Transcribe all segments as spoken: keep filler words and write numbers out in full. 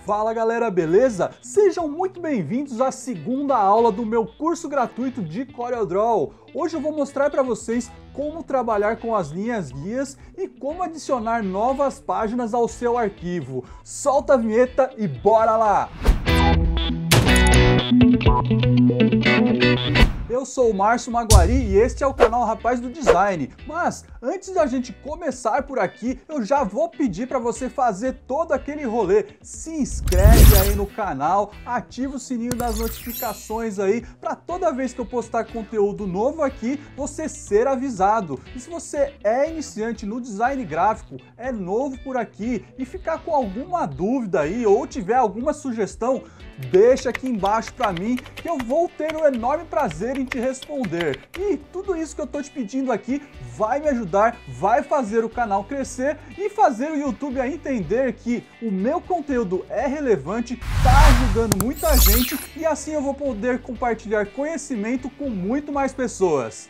Fala galera, beleza? Sejam muito bem-vindos à segunda aula do meu curso gratuito de CorelDRAW. Hoje eu vou mostrar para vocês como trabalhar com as linhas guias e como adicionar novas páginas ao seu arquivo. Solta a vinheta e bora lá! Eu sou o Márcio Maguari e este é o canal Rapaz do Design. Mas antes da gente começar por aqui, eu já vou pedir para você fazer todo aquele rolê. Se inscreve aí no canal, ativa o sininho das notificações aí para toda vez que eu postar conteúdo novo aqui, você ser avisado. E se você é iniciante no design gráfico, é novo por aqui e ficar com alguma dúvida aí ou tiver alguma sugestão, deixa aqui embaixo para mim que eu vou ter o enorme prazer em te responder. E tudo isso que eu tô te pedindo aqui vai me ajudar, vai fazer o canal crescer e fazer o YouTube a entender que o meu conteúdo é relevante, tá ajudando muita gente e assim eu vou poder compartilhar conhecimento com muito mais pessoas.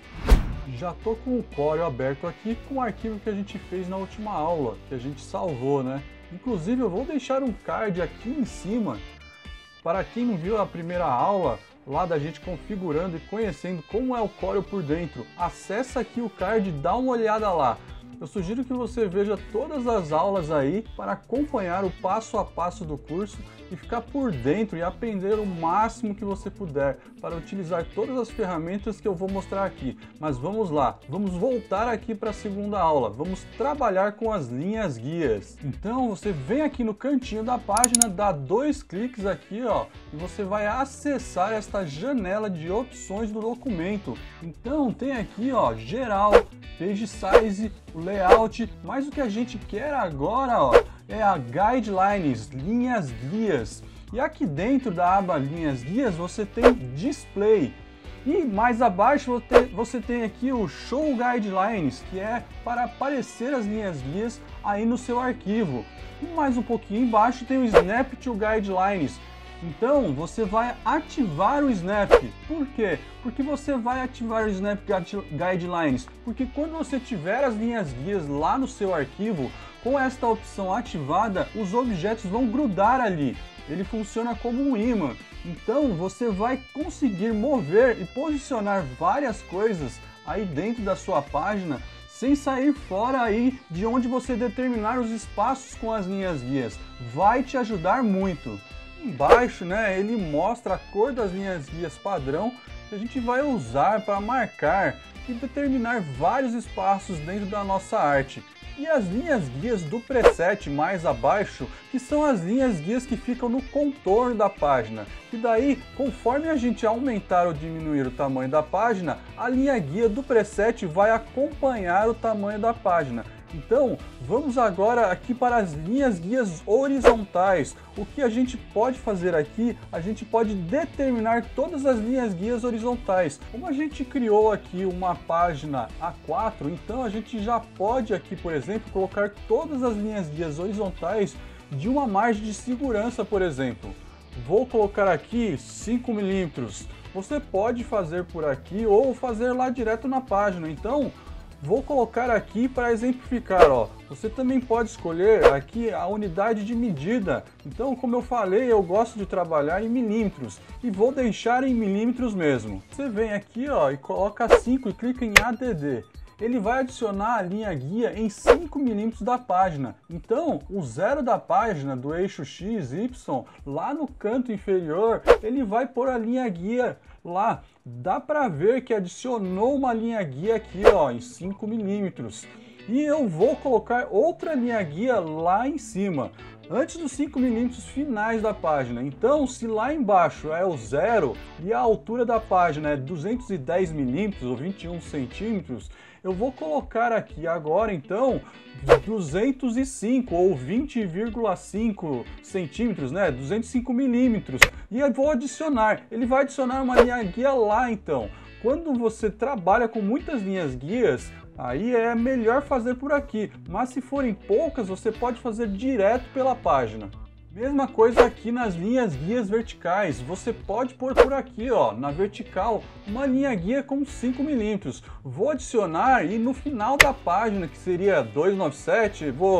Já tô com o Corel aberto aqui com o arquivo que a gente fez na última aula, que a gente salvou, né? Inclusive eu vou deixar um card aqui em cima. Para quem não viu a primeira aula, lá da gente configurando e conhecendo como é o Corel por dentro, acessa aqui o card e dá uma olhada lá. Eu sugiro que você veja todas as aulas aí para acompanhar o passo a passo do curso e ficar por dentro e aprender o máximo que você puder para utilizar todas as ferramentas que eu vou mostrar aqui. Mas vamos lá, vamos voltar aqui para a segunda aula, vamos trabalhar com as linhas guias. Então você vem aqui no cantinho da página, dá dois cliques aqui, ó, e você vai acessar esta janela de opções do documento. Então tem aqui, ó, geral, page size, layout, mas o que a gente quer agora, ó, é a guidelines, linhas guias. E aqui dentro da aba linhas guias você tem display. E mais abaixo você tem aqui o show guidelines, que é para aparecer as linhas guias aí no seu arquivo. E mais um pouquinho embaixo tem o snap to guidelines. Então você vai ativar o Snap. Por quê? Porque você vai ativar o Snap Guidelines. Porque quando você tiver as linhas guias lá no seu arquivo, com esta opção ativada, os objetos vão grudar ali. Ele funciona como um ímã. Então você vai conseguir mover e posicionar várias coisas aí dentro da sua página sem sair fora aí de onde você determinar os espaços com as linhas guias. Vai te ajudar muito. Embaixo, né, ele mostra a cor das linhas guias padrão que a gente vai usar para marcar e determinar vários espaços dentro da nossa arte. E as linhas guias do preset mais abaixo, que são as linhas guias que ficam no contorno da página. E daí, conforme a gente aumentar ou diminuir o tamanho da página, a linha guia do preset vai acompanhar o tamanho da página. Então, vamos agora aqui para as linhas guias horizontais. O que a gente pode fazer aqui, a gente pode determinar todas as linhas guias horizontais. Como a gente criou aqui uma página A quatro, então a gente já pode aqui, por exemplo, colocar todas as linhas guias horizontais de uma margem de segurança, por exemplo. Vou colocar aqui cinco milímetros. Você pode fazer por aqui ou fazer lá direto na página. Então, vou colocar aqui para exemplificar, ó. Você também pode escolher aqui a unidade de medida. Então, como eu falei, eu gosto de trabalhar em milímetros e vou deixar em milímetros mesmo. Você vem aqui, ó, e coloca cinco e clica em A D D. Ele vai adicionar a linha guia em cinco milímetros da página. Então, o zero da página, do eixo X, Y, lá no canto inferior, ele vai pôr a linha guia lá. Dá para ver que adicionou uma linha guia aqui, ó, em cinco milímetros. E eu vou colocar outra linha guia lá em cima, antes dos cinco milímetros finais da página. Então, se lá embaixo é o zero e a altura da página é duzentos e dez milímetros ou vinte e um centímetros, eu vou colocar aqui agora, então, duzentos e cinco ou vinte vírgula cinco centímetros, né? duzentos e cinco milímetros. E eu vou adicionar. Ele vai adicionar uma linha guia lá, então. Quando você trabalha com muitas linhas guias, aí é melhor fazer por aqui. Mas se forem poucas, você pode fazer direto pela página. Mesma coisa aqui nas linhas guias verticais, você pode pôr por aqui, ó, na vertical, uma linha guia com cinco milímetros. Vou adicionar e no final da página, que seria duzentos e noventa e sete, vou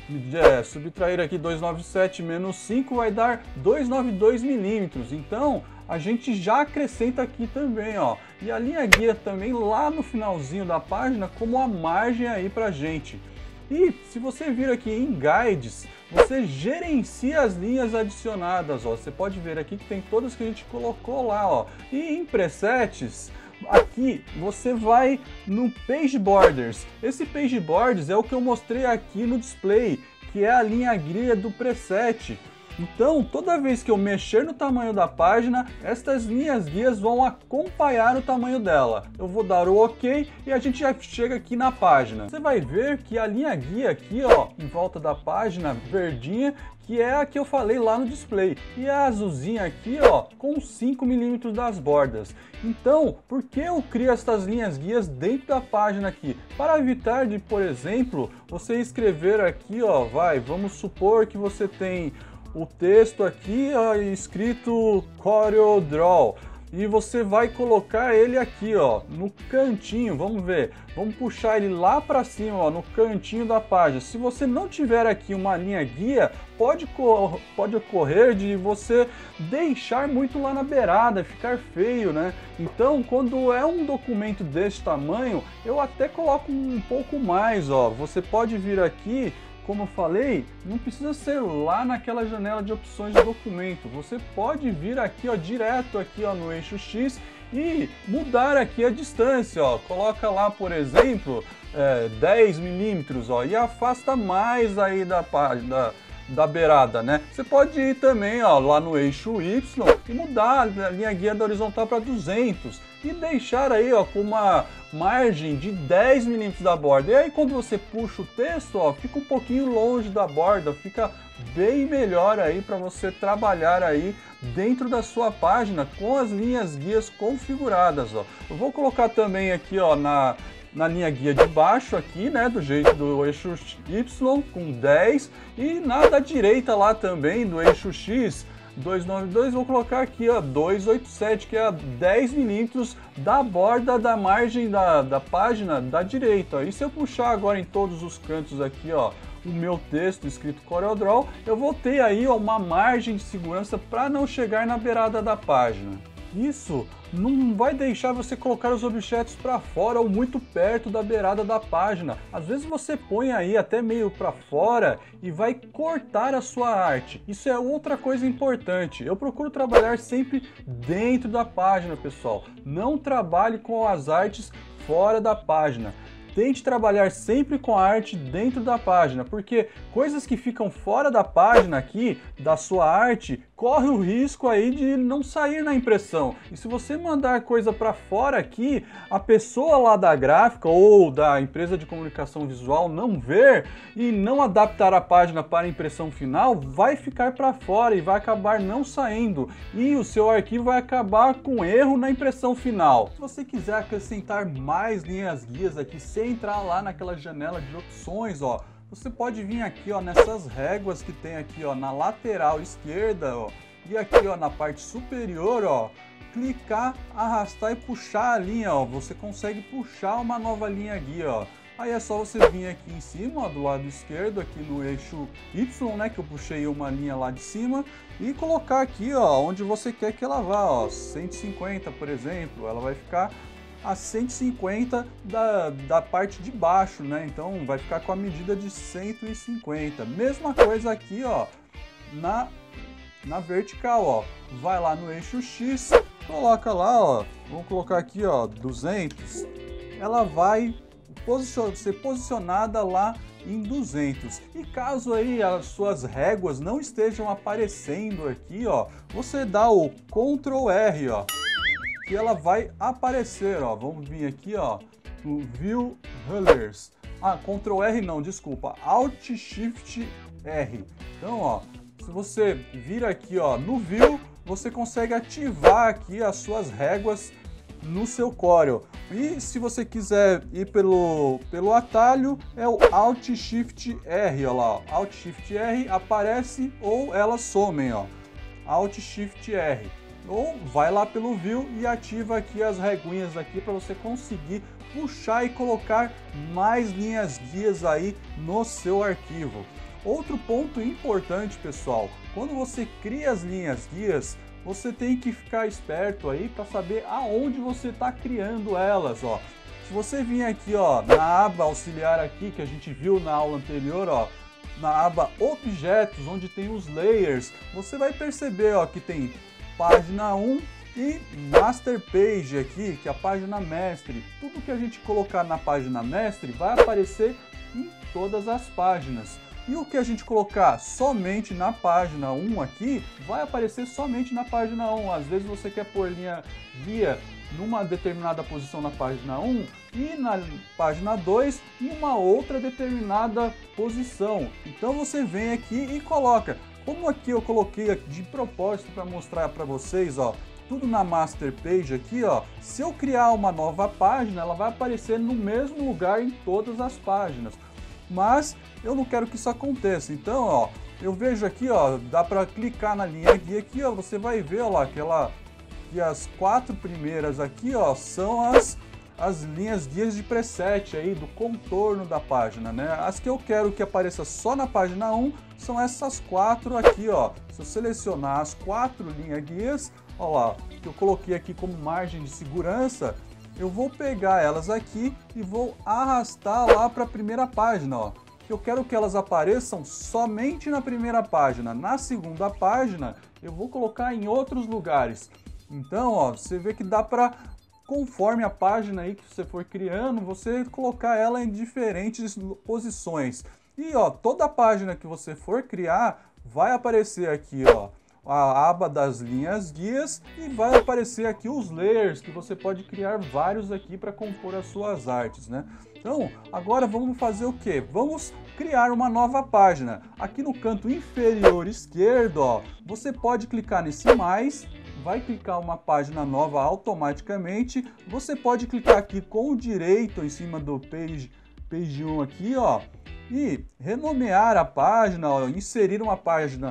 é, subtrair aqui duzentos e noventa e sete menos cinco vai dar duzentos e noventa e dois milímetros. Então a gente já acrescenta aqui também, ó. E a linha guia também lá no finalzinho da página como a margem aí pra gente. E se você vir aqui em Guides, você gerencia as linhas adicionadas, ó. Você pode ver aqui que tem todas que a gente colocou lá, ó. E em presets, aqui você vai no Page Borders. Esse Page Borders é o que eu mostrei aqui no display, que é a linha guia do preset. Então, toda vez que eu mexer no tamanho da página, estas linhas guias vão acompanhar o tamanho dela. Eu vou dar o OK e a gente já chega aqui na página. Você vai ver que a linha guia aqui, ó, em volta da página, verdinha, que é a que eu falei lá no display. E a azulzinha aqui, ó, com cinco milímetros das bordas. Então, por que eu crio essas linhas guias dentro da página aqui? Para evitar de, por exemplo, você escrever aqui, ó, vai, vamos supor que você tem o texto aqui, ó, escrito CorelDRAW, e você vai colocar ele aqui, ó, no cantinho. Vamos ver, vamos puxar ele lá para cima, ó, no cantinho da página. Se você não tiver aqui uma linha guia, pode, pode ocorrer de você deixar muito lá na beirada, ficar feio, né? Então, quando é um documento desse tamanho, eu até coloco um pouco mais, ó. Você pode vir aqui, como eu falei, não precisa ser lá naquela janela de opções do documento. Você pode vir aqui, ó, direto aqui, ó, no eixo X e mudar aqui a distância, ó. Coloca lá, por exemplo, é, dez milímetros, ó, e afasta mais aí da página, da beirada, né? Você pode ir também, ó, lá no eixo Y e mudar a linha guia da horizontal para duzentos e deixar aí, ó, com uma margem de dez milímetros da borda. E aí quando você puxa o texto, ó, fica um pouquinho longe da borda, fica bem melhor aí para você trabalhar aí dentro da sua página com as linhas guias configuradas, ó. Eu vou colocar também aqui, ó, na na linha guia de baixo aqui, né, do jeito do eixo Y com dez, e na da direita lá também do eixo X duzentos e noventa e dois, vou colocar aqui, ó, duzentos e oitenta e sete, que é dez milímetros da borda da margem da, da página da direita. E se eu puxar agora em todos os cantos aqui, ó, o meu texto escrito CorelDRAW, eu vou ter aí, ó, uma margem de segurança para não chegar na beirada da página. Isso não vai deixar você colocar os objetos para fora ou muito perto da beirada da página. Às vezes você põe aí até meio para fora e vai cortar a sua arte. Isso é outra coisa importante. Eu procuro trabalhar sempre dentro da página, pessoal. Não trabalhe com as artes fora da página. Tente trabalhar sempre com a arte dentro da página, porque coisas que ficam fora da página aqui, da sua arte, corre o risco aí de não sair na impressão. E se você mandar coisa para fora aqui, a pessoa lá da gráfica ou da empresa de comunicação visual não ver e não adaptar a página para a impressão final, vai ficar para fora e vai acabar não saindo. E o seu arquivo vai acabar com erro na impressão final. Se você quiser acrescentar mais linhas guias aqui, sem entrar lá naquela janela de opções, ó, você pode vir aqui, ó, nessas réguas que tem aqui, ó, na lateral esquerda, ó, e aqui, ó, na parte superior, ó, clicar, arrastar e puxar a linha, ó, você consegue puxar uma nova linha guia, ó. Aí é só você vir aqui em cima, ó, do lado esquerdo, aqui no eixo Y, né, que eu puxei uma linha lá de cima, e colocar aqui, ó, onde você quer que ela vá, ó, cento e cinquenta, por exemplo, ela vai ficar a cento e cinquenta da, da parte de baixo, né? Então vai ficar com a medida de cento e cinquenta. Mesma coisa aqui, ó, na, na vertical, ó. Vai lá no eixo X, coloca lá, ó, vamos colocar aqui, ó, duzentos. Ela vai posicion- ser posicionada lá em duzentos. E caso aí as suas réguas não estejam aparecendo aqui, ó, você dá o control R, ó, que ela vai aparecer, ó. Vamos vir aqui, ó, no View Rulers. Ah, control R não, desculpa, Alt Shift R. Então, ó, se você vir aqui, ó, no View, você consegue ativar aqui as suas réguas no seu Corel. E se você quiser ir pelo, pelo atalho, é o Alt Shift R, ó lá, ó. Alt Shift R aparece ou elas somem, ó. Alt Shift R. Ou vai lá pelo View e ativa aqui as reguinhas aqui para você conseguir puxar e colocar mais linhas guias aí no seu arquivo. Outro ponto importante, pessoal, quando você cria as linhas guias, você tem que ficar esperto aí para saber aonde você está criando elas, ó. Se você vir aqui, ó, na aba auxiliar aqui que a gente viu na aula anterior, ó, na aba objetos, onde tem os layers, você vai perceber, ó, que tem página um e master page aqui, que é a página mestre. Tudo que a gente colocar na página mestre vai aparecer em todas as páginas. E o que a gente colocar somente na página um aqui, vai aparecer somente na página um. Às vezes você quer pôr linha guia numa determinada posição na página um e na página dois em uma outra determinada posição. Então você vem aqui e coloca. Como aqui eu coloquei de propósito para mostrar para vocês, ó, tudo na master page aqui, ó. Se eu criar uma nova página, ela vai aparecer no mesmo lugar em todas as páginas. Mas eu não quero que isso aconteça. Então, ó, eu vejo aqui, ó, dá para clicar na linha guia aqui, ó, você vai ver, ó, lá, aquela que as quatro primeiras aqui, ó, são as as linhas guias de preset aí do contorno da página, né? As que eu quero que apareça só na página um são essas quatro aqui, ó. Se eu selecionar as quatro linhas guias, ó lá, que eu coloquei aqui como margem de segurança, eu vou pegar elas aqui e vou arrastar lá para a primeira página, ó. Eu quero que elas apareçam somente na primeira página. Na segunda página, eu vou colocar em outros lugares. Então, ó, você vê que dá para, conforme a página aí que você for criando, você colocar ela em diferentes posições. E, ó, toda página que você for criar, vai aparecer aqui, ó, a aba das linhas guias e vai aparecer aqui os layers, que você pode criar vários aqui para compor as suas artes, né? Então, agora vamos fazer o quê? Vamos criar uma nova página. Aqui no canto inferior esquerdo, ó, você pode clicar nesse mais, vai clicar uma página nova automaticamente. Você pode clicar aqui com o direito em cima do page, page um aqui, ó, e renomear a página, ó, inserir uma página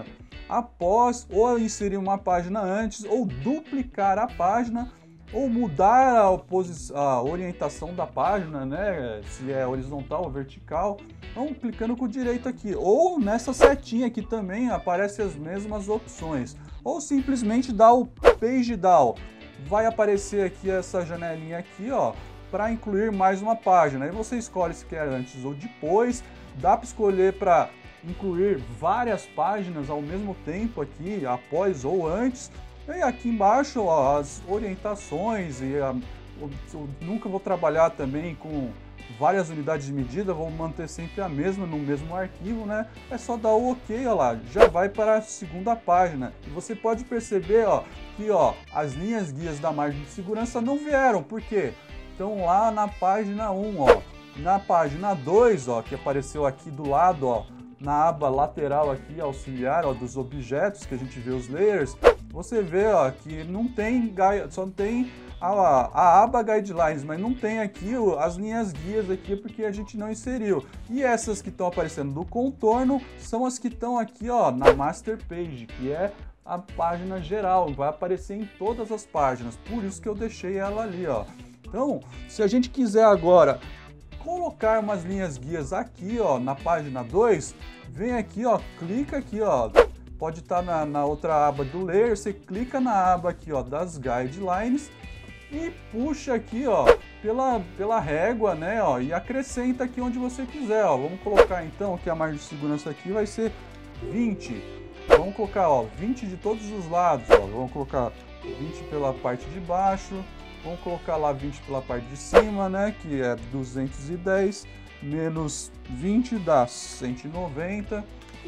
após, ou inserir uma página antes, ou duplicar a página, ou mudar a, a orientação da página, né? Se é horizontal ou vertical. Então, clicando com o direito aqui, ou nessa setinha aqui também aparecem as mesmas opções, ou simplesmente dá o page down. Vai aparecer aqui essa janelinha aqui, ó, para incluir mais uma página. Aí você escolhe se quer antes ou depois. Dá para escolher para incluir várias páginas ao mesmo tempo aqui, após ou antes. E aqui embaixo, ó, as orientações, e a, eu, eu nunca vou trabalhar também com várias unidades de medida, vou manter sempre a mesma no mesmo arquivo, né? É só dar o OK, ó lá, já vai para a segunda página. E você pode perceber, ó, que, ó, as linhas guias da margem de segurança não vieram, por quê? Estão lá na página um, ó. Na página dois, ó, que apareceu aqui do lado, ó, na aba lateral aqui, auxiliar, ó, dos objetos, que a gente vê os layers, você vê, ó, que não tem, só tem a, a aba guidelines, mas não tem aqui as linhas guias aqui, porque a gente não inseriu. E essas que estão aparecendo do contorno são as que estão aqui, ó, na master page, que é a página geral, vai aparecer em todas as páginas, por isso que eu deixei ela ali, ó. Então, se a gente quiser agora colocar umas linhas guias aqui, ó, na página dois, vem aqui, ó, clica aqui, ó, pode estar na, na outra aba do layer, você clica na aba aqui, ó, das guidelines e puxa aqui, ó, pela, pela régua, né, ó, e acrescenta aqui onde você quiser, ó. Vamos colocar então que a margem de segurança aqui vai ser vinte. Vamos colocar, ó, vinte de todos os lados, ó. Vamos colocar vinte pela parte de baixo. Vamos colocar lá vinte pela parte de cima, né, que é duzentos e dez, menos vinte dá cento e noventa.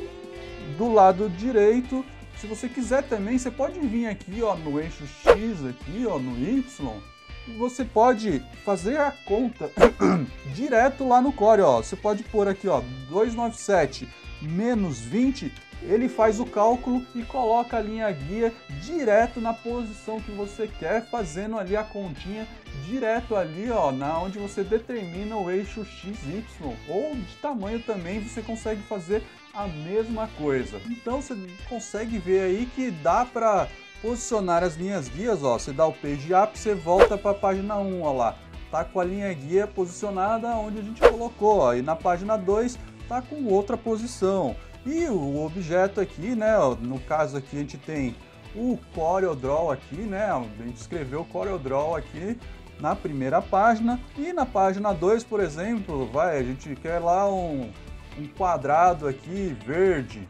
Do lado direito, se você quiser também, você pode vir aqui, ó, no eixo X, aqui, ó, no Y, e você pode fazer a conta direto lá no core, ó. Você pode pôr aqui, ó, duzentos e noventa e sete menos vinte, ele faz o cálculo e coloca a linha guia direto na posição que você quer, fazendo ali a continha direto ali, ó, na onde você determina o eixo X Y, ou de tamanho também você consegue fazer a mesma coisa. Então você consegue ver aí que dá para posicionar as linhas guias, ó. Você dá o page up, você volta para a página um, ó lá, tá com a linha guia posicionada onde a gente colocou, ó, e na página dois tá com outra posição. E o objeto aqui, né, ó, no caso aqui a gente tem o CorelDRAW aqui, né, a gente escreveu CorelDRAW aqui na primeira página, e na página dois, por exemplo, vai, a gente quer lá um, um quadrado aqui verde.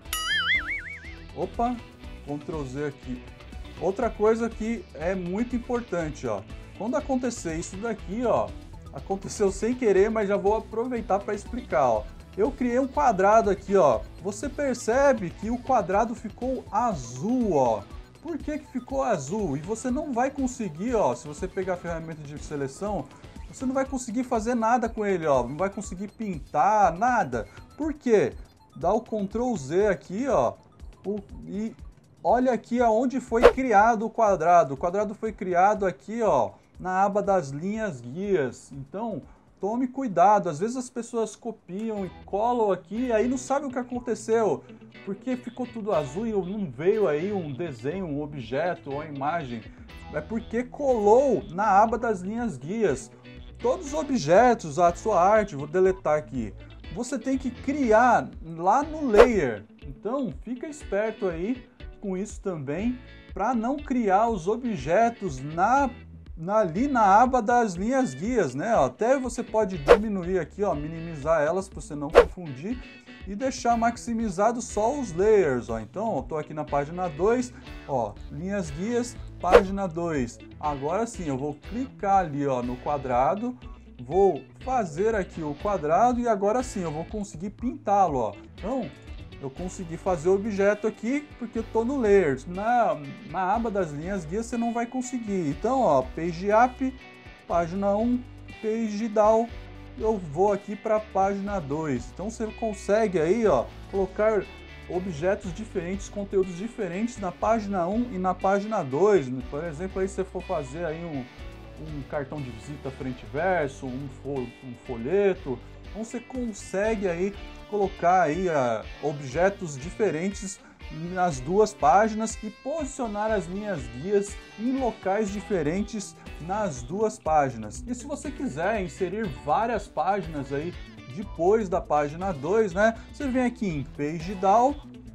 Opa, control Z aqui. Outra coisa que é muito importante, ó, quando acontecer isso daqui, ó, aconteceu sem querer, mas já vou aproveitar para explicar, ó. Eu criei um quadrado aqui, ó. Você percebe que o quadrado ficou azul, ó. Por que que ficou azul? E você não vai conseguir, ó, se você pegar a ferramenta de seleção, você não vai conseguir fazer nada com ele, ó. Não vai conseguir pintar, nada. Por quê? Dá o control Z aqui, ó, o, e olha aqui aonde foi criado o quadrado. O quadrado foi criado aqui, ó, na aba das linhas guias. Então, tome cuidado. Às vezes as pessoas copiam e colam aqui e aí não sabem o que aconteceu. Porque ficou tudo azul e não veio aí um desenho, um objeto ou uma imagem. É porque colou na aba das linhas guias. Todos os objetos, a sua arte, vou deletar aqui, você tem que criar lá no layer. Então, fica esperto aí com isso também, para não criar os objetos na, na, ali na aba das linhas guias, né? Até você pode diminuir aqui, ó, minimizar elas para você não confundir e deixar maximizado só os layers, ó. Então, eu tô aqui na página dois, ó, linhas guias, página dois. Agora sim, eu vou clicar ali, ó, no quadrado, vou fazer aqui o quadrado e agora sim eu vou conseguir pintá-lo, ó. Então, eu consegui fazer o objeto aqui porque eu tô no Layers. Na, na aba das linhas guias você não vai conseguir. Então, ó, Page Up, página um, Page Down, eu vou aqui para a página dois. Então você consegue aí, ó, colocar objetos diferentes, conteúdos diferentes na página um e na página dois. Por exemplo, aí se você for fazer aí um, um cartão de visita frente e verso, um, fo um folheto, então você consegue aí colocar aí uh, objetos diferentes nas duas páginas e posicionar as linhas guias em locais diferentes nas duas páginas. E se você quiser inserir várias páginas aí depois da página dois, né? Você vem aqui em Page Down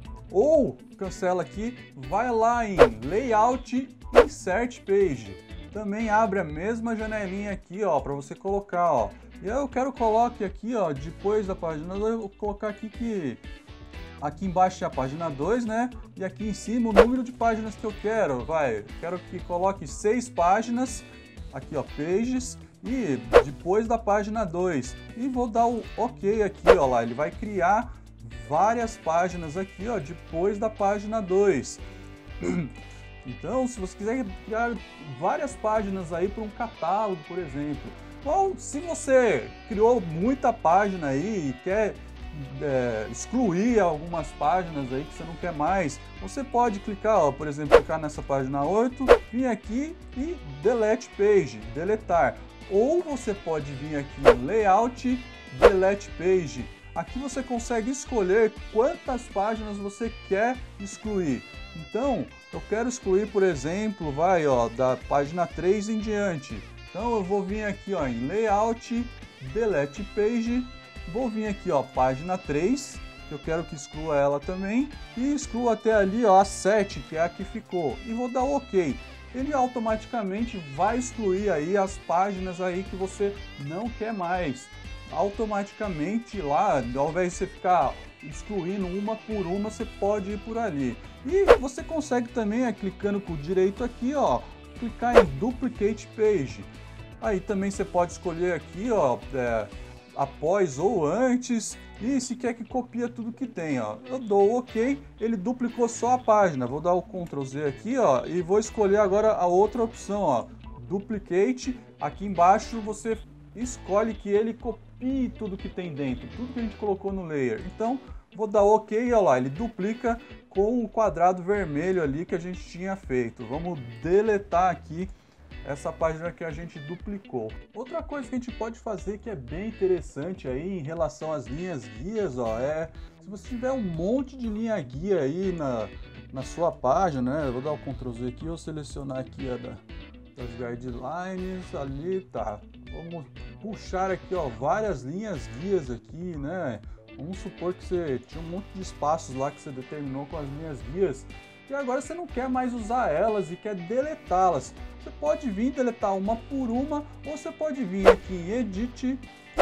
ou cancela aqui, vai lá em Layout, Insert Page. Também abre a mesma janelinha aqui, ó, para você colocar, ó. E eu quero coloque aqui, ó, depois da página dois, eu vou colocar aqui que aqui embaixo é a página dois, né? E aqui em cima o número de páginas que eu quero, vai. Quero que coloque seis páginas, aqui ó, pages, e depois da página dois. E vou dar o OK aqui, ó lá, ele vai criar várias páginas aqui, ó, depois da página dois. Então, se você quiser criar várias páginas aí para um catálogo, por exemplo, ou se você criou muita página aí e quer é, excluir algumas páginas aí que você não quer mais, você pode clicar, ó, por exemplo, clicar nessa página oito, vir aqui e Delete Page, deletar. Ou você pode vir aqui em Layout, Delete Page. Aqui você consegue escolher quantas páginas você quer excluir. Então, eu quero excluir, por exemplo, vai, ó, da página três em diante. Então eu vou vir aqui, ó, em Layout, Delete Page, vou vir aqui, ó, página três, que eu quero que exclua ela também, e excluo até ali, ó, a sete, que é a que ficou, e vou dar OK. Ele automaticamente vai excluir aí as páginas aí que você não quer mais. Automaticamente lá, ao invés de você ficar excluindo uma por uma, você pode ir por ali. E você consegue também, é, clicando com o direito aqui, ó, clicar em Duplicate Page. Aí também você pode escolher aqui, ó, é, após ou antes, e se quer que copia tudo que tem, ó. Eu dou OK, ele duplicou só a página. Vou dar o control Z aqui, ó, e vou escolher agora a outra opção, ó, Duplicate. Aqui embaixo você escolhe que ele copie tudo que tem dentro, tudo que a gente colocou no layer. Então, vou dar OK, olha lá, ele duplica com o quadrado vermelho ali que a gente tinha feito. Vamos deletar aqui essa página que a gente duplicou. Outra coisa que a gente pode fazer que é bem interessante aí em relação às linhas guias, ó, é se você tiver um monte de linha guia aí na, na sua página, né? Eu vou dar o control Z aqui, eu selecionar aqui a da, das guidelines ali, tá? Vamos puxar aqui, ó, várias linhas guias aqui, né? Vamos supor que você tinha um monte de espaços lá que você determinou com as linhas guias e agora você não quer mais usar elas e quer deletá-las. Você pode vir deletar uma por uma ou você pode vir aqui em Edit,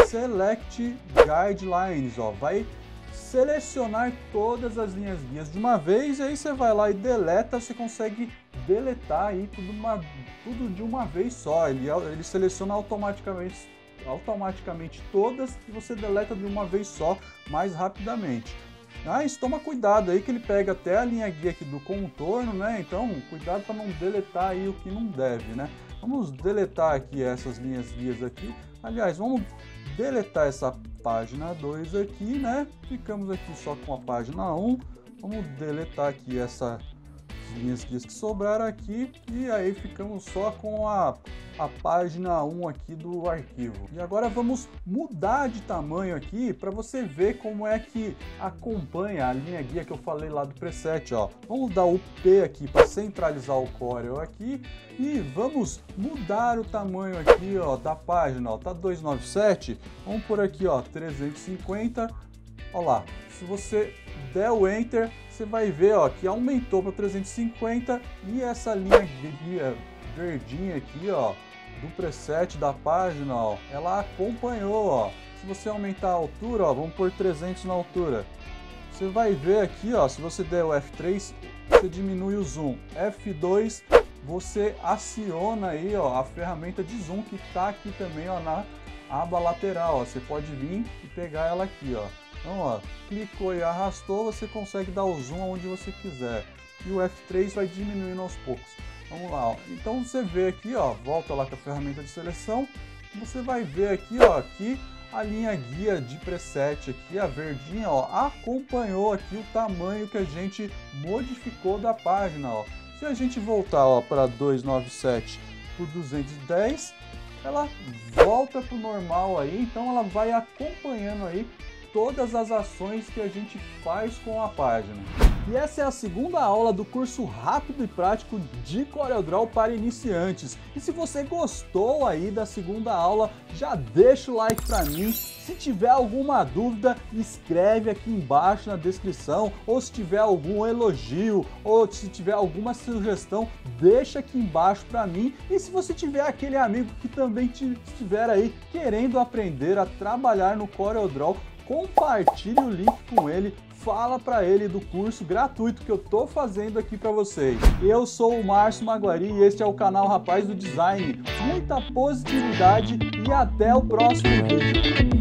Select Guidelines, ó, vai selecionar todas as linhas guias de uma vez e aí você vai lá e deleta, você consegue deletar aí tudo, uma, tudo de uma vez só, ele, ele seleciona automaticamente, automaticamente todas e você deleta de uma vez só, mais rapidamente. Mas toma cuidado aí que ele pega até a linha guia aqui do contorno, né? Então cuidado para não deletar aí o que não deve, né? Vamos deletar aqui essas linhas guias aqui. Aliás, vamos deletar essa página dois aqui, né? Ficamos aqui só com a página um. Vamos deletar aqui essas linhas guias que sobraram aqui e aí ficamos só com a, a página um aqui do arquivo. E agora vamos mudar de tamanho aqui para você ver como é que acompanha a linha guia que eu falei lá do preset, ó. Vamos dar o P aqui para centralizar o Corel aqui e vamos mudar o tamanho aqui, ó, da página, ó. Tá duzentos e noventa e sete, vamos por aqui, ó, trezentos e cinquenta. Olha lá, se você der o Enter, você vai ver, ó, que aumentou para trezentos e cinquenta e essa linha guia verdinha aqui, ó, do preset da página, ó, ela acompanhou, ó. Se você aumentar a altura, ó, vamos por trezentos na altura. Você vai ver aqui, ó, se você der o F três, você diminui o zoom. F dois, você aciona aí, ó, a ferramenta de zoom que tá aqui também, ó, na aba lateral, ó. Você pode vir e pegar ela aqui, ó. Então, ó, clicou e arrastou, você consegue dar o zoom aonde você quiser. E o F três vai diminuindo aos poucos. Vamos lá, ó. Então você vê aqui, ó, volta lá com a ferramenta de seleção, você vai ver aqui, ó, que a linha guia de preset aqui, a verdinha, ó, acompanhou aqui o tamanho que a gente modificou da página, ó. Se a gente voltar, ó, para duzentos e noventa e sete por duzentos e dez, ela volta para o normal aí, então ela vai acompanhando aí todas as ações que a gente faz com a página. E essa é a segunda aula do curso rápido e prático de CorelDRAW para iniciantes. E se você gostou aí da segunda aula, já deixa o like para mim. Se tiver alguma dúvida, escreve aqui embaixo na descrição, ou se tiver algum elogio, ou se tiver alguma sugestão, deixa aqui embaixo para mim. E se você tiver aquele amigo que também estiver aí querendo aprender a trabalhar no CorelDRAW, compartilhe o link com ele, fala para ele do curso gratuito que eu tô fazendo aqui para vocês. Eu sou o Márcio Maguari e este é o canal Rapaz do Design. Muita positividade e até o próximo vídeo.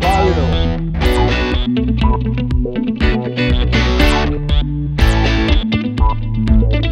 Valeu!